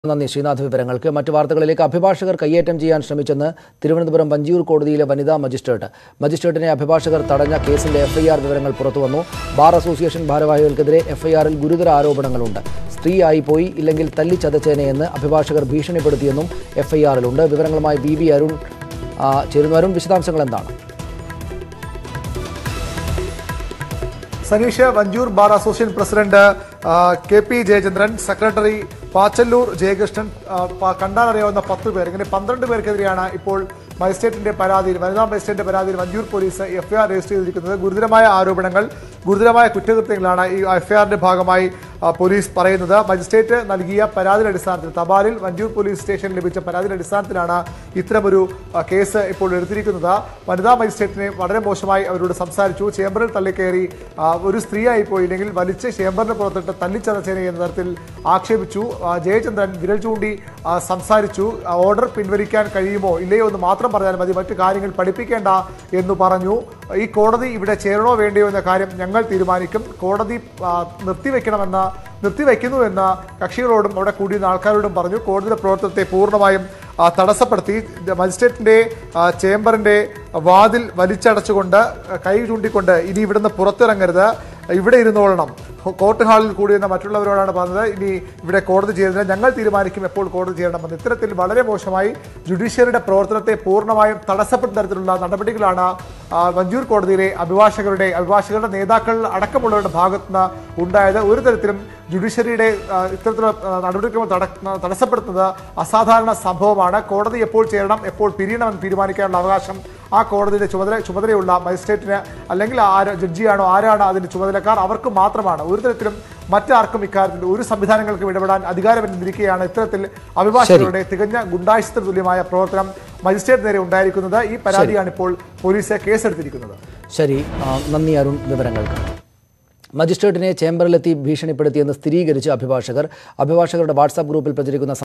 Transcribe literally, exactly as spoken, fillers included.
നന്ദി ശ്രീനാഥ്. വിവരങ്ങൾക്ക് മറ്റു വാർത്തകളിലേക്ക്. അഭിഭാഷകർ കയ്യേറ്റം ചെയ്യാൻ ശ്രമിച്ചെന്ന് തിരുവനന്തപുരം വഞ്ചിയൂർ കോടതിയിലെ വനിതാ മജിസ്ട്രേറ്റ്. മജിസ്ട്രേറ്റിനെ അഭിഭാഷകർ തടഞ്ഞ കേസിന്റെ എഫ്ഐആർ വിവരങ്ങൾ പുറത്തുവന്നു. ബാർ അസോസിയേഷൻ ഭാരവാഹികൾക്കെതിരെ എഫ്ഐആറിൽ ഗുരുതര ആരോപണങ്ങളുണ്ട്. സ്ത്രീയായി പോയി, ഇല്ലെങ്കിൽ തല്ലിച്ചതച്ചേനെയെന്ന് അഭിഭാഷകർ ഭീഷണിപ്പെടുത്തിയെന്നും എഫ്ഐആറിലുണ്ട്. വിവരങ്ങളുമായി ബി ബി അരുൺ ചേരുന്നു. അരുൺ, വിശദാംശങ്ങൾ എന്താണ്? Saneesh, Vanchoor bar association president K P Jayachandran, secretary Pachalloor Jayakrishnan, കണ്ടാലറിയാവുന്ന പത്ത് പേർ, ഇങ്ങനെ പന്ത്രണ്ട് പേർക്കെതിരെയാണ് ഇപ്പോൾ മജിസ്ട്രേറ്റിന്റെ പരാതിയിൽ വനിതാ മജിസ്ട്രേറ്റിന്റെ പരാതിയിൽ വഞ്ചൂർ പോലീസ് എഫ്ഐആർ രജിസ്റ്റർ ചെയ്തിരിക്കുന്നത്. ഗുരുതരമായ ആരോപണങ്ങൾ, ഗുരുതരമായ കുറ്റകൃത്യങ്ങളാണ് ഈ എഫ്ഐആറിന്റെ ഭാഗമായി പോലീസ് പറയുന്നത്. മജിസ്ട്രേറ്റ് നൽകിയ പരാതിയുടെ അടിസ്ഥാനത്തിൽ, തപാലിൽ വഞ്ചൂർ പോലീസ് സ്റ്റേഷനിൽ ലഭിച്ച പരാതിയുടെ അടിസ്ഥാനത്തിലാണ് ഇത്തരമൊരു കേസ് ഇപ്പോൾ എടുത്തിരിക്കുന്നത്. വനിതാ മജിസ്ട്രേറ്റിനെ വളരെ മോശമായി അവരോട് സംസാരിച്ചു. ചേംബറിൽ തള്ളിക്കയറി ഒരു സ്ത്രീയായി പോയില്ലെങ്കിൽ വലിച്ച് ചേംബറിന് പുറത്തിട്ട് തല്ലിച്ചതച്ചേനെ എന്ന തരത്തിൽ ആക്ഷേപിച്ചു. ജയചന്ദ്രൻ വിരൽ ചൂണ്ടി സംസാരിച്ചു. ഓർഡർ പിൻവലിക്കാൻ കഴിയുമോ ഇല്ലയോ എന്ന് മാത്രം പറഞ്ഞാൽ മതി, മറ്റു കാര്യങ്ങൾ പഠിപ്പിക്കേണ്ട എന്ന് പറഞ്ഞു. ഈ കോടതി ഇവിടെ ചേരണോ വേണ്ടയോ എന്ന കാര്യം ഞങ്ങൾ തീരുമാനിക്കും. കോടതി നിർത്തിവെക്കണമെന്ന് നിർത്തിവെക്കുന്നുവെന്ന് കക്ഷികളോടും അവിടെ കൂടിയുന്ന ആൾക്കാരോടും പറഞ്ഞു. കോടതിയുടെ പ്രവർത്തനത്തെ പൂർണ്ണമായും തടസ്സപ്പെടുത്തി. മജിസ്ട്രേറ്റിന്റെ ചേംബറിന്റെ വാതിൽ വലിച്ചടച്ചുകൊണ്ട് കൈ ചൂണ്ടിക്കൊണ്ട് ഇനി ഇവിടുന്ന് പുറത്തിറങ്ങരുത്, ഇവിടെ ഇരുന്നോളണം. കോർട്ട് ഹാളിൽ കൂടിയെന്ന മറ്റുള്ളവരോടാണ് പറഞ്ഞത്. ഇനി ഇവിടെ കോടതി ചേരുന്നത് ഞങ്ങൾ തീരുമാനിക്കും എപ്പോൾ കോടതി ചേരണമെന്ന്. ഇത്തരത്തിൽ വളരെ മോശമായി ജുഡീഷ്യറിയുടെ പ്രവർത്തനത്തെ പൂർണ്ണമായും തടസ്സപ്പെട്ട തരത്തിലുള്ള നടപടികളാണ് വഞ്ചൂർ കോടതിയിലെ അഭിഭാഷകരുടെ അഭിഭാഷകരുടെ നേതാക്കൾ അടക്കമുള്ളവരുടെ ഭാഗത്തുനിന്ന് ഉണ്ടായത്. ഒരു തരത്തിലും ജുഡീഷ്യറിയുടെ ഇത്തരത്തിലുള്ള നടപടിക്രമം തടസ്സപ്പെടുത്തുന്നത് അസാധാരണ സംഭവമാണ്. കോടതി എപ്പോൾ ചേരണം, എപ്പോൾ പിരിയണമെന്ന് തീരുമാനിക്കാനുള്ള അവകാശം ആ കോടതിയുടെ ചുമതല ചുമതലയുള്ള മജിസ്ട്രേറ്റിന്, അല്ലെങ്കിൽ ആര് ജഡ്ജിയാണോ ആരാണ് അതിന്റെ ചുമതലക്കാർ, അവർക്ക് മാത്രമാണ്. ഒരു തരത്തിലും മറ്റാർക്കും ഇക്കാര്യത്തിൽ ഒരു സംവിധാനങ്ങൾക്കും ഇടപെടാൻ അധികാരമില്ലാതിരിക്കെയാണ് ഇത്തരത്തിൽ അഭിഭാഷകരുടെ തികഞ്ഞ ഗുണ്ടായിസത്തിന് തുല്യമായ പ്രവർത്തനം മജിസ്ട്രേറ്റ് നേരെ ഉണ്ടായിരിക്കുന്നത്. ഈ പരാതിയാണ് ഇപ്പോൾ പോലീസ് കേസെടുത്തിരിക്കുന്നത്. ശരി, നന്ദി അരുൺ വിവരങ്ങൾക്ക്. മജിസ്ട്രേറ്റിനെ ചേംബറിലെത്തി ഭീഷണിപ്പെടുത്തിയെന്ന് സ്ഥിരീകരിച്ച് അഭിഭാഷകർ. അഭിഭാഷകരുടെ വാട്സാപ്പ് ഗ്രൂപ്പിൽ പ്രചരിക്കുന്ന